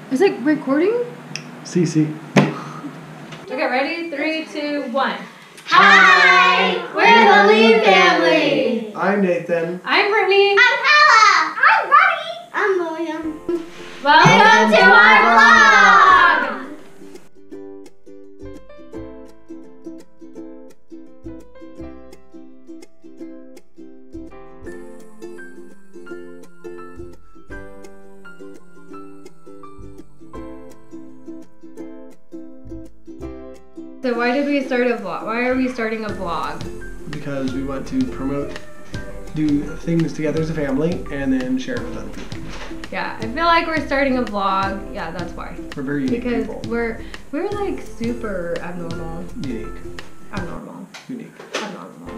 Is it recording? CC. Okay, ready? 3, 2, 1. Hi! We're the Lee family! I'm Nathan. I'm Brittany. I'm Hella! I'm Buddy! I'm William. Welcome to our vlog! So why did we start a vlog? Why are we starting a vlog? Because we want to do things together as a family, and then share it with other people. Yeah, I feel like we're starting a vlog. Yeah, that's why. We're very unique Because people. we're like super abnormal. Unique. Abnormal. Unique. Abnormal.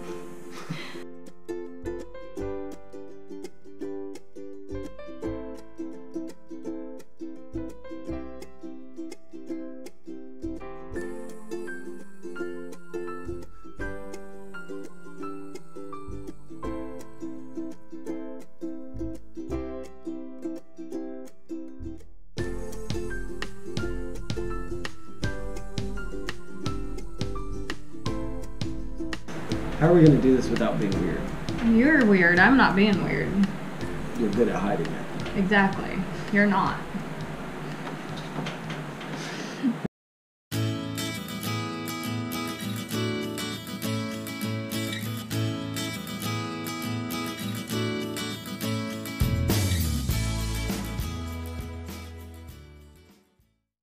How are we going to do this without being weird? You're weird. I'm not being weird. You're good at hiding it. Exactly. You're not.